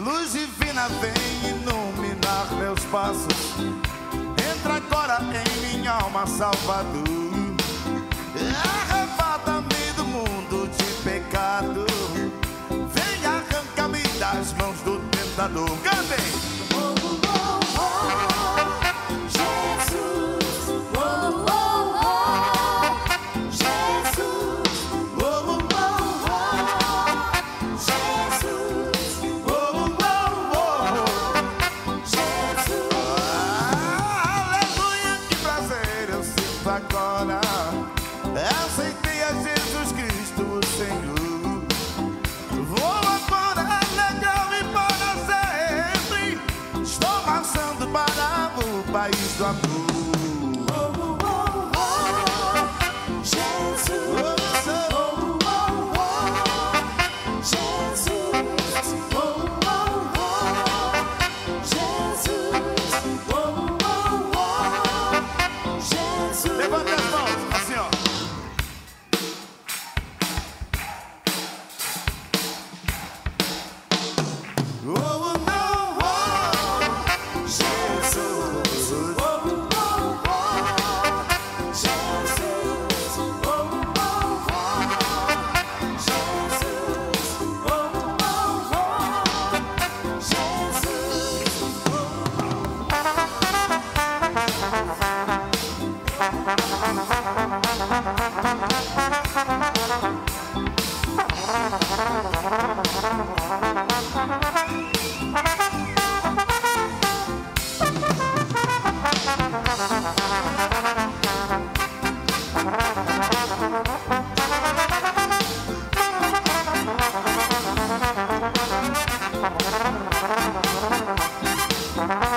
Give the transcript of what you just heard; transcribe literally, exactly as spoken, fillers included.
Luz divina vem iluminar meus passos. Entra agora em minha alma, Salvador. Arrebata-me do mundo de pecado. Vem, arranca-me das mãos do tentador. Cantem! Agora aceitei a Jesus Cristo, o Senhor. Vou agora legal e para sempre. Estou marchando para o país do amor. Oh, oh, oh, oh. Jesus, oh, oh, oh. Jesus, oh, oh, oh. Jesus, oh, oh, oh. Jesus. Levanta as mãos, assim ó. Oh, não, oh, Jesus. Oh, oh, oh, Jesus. Oh, oh, oh, Jesus. Oh, oh, oh, Jesus. Bye.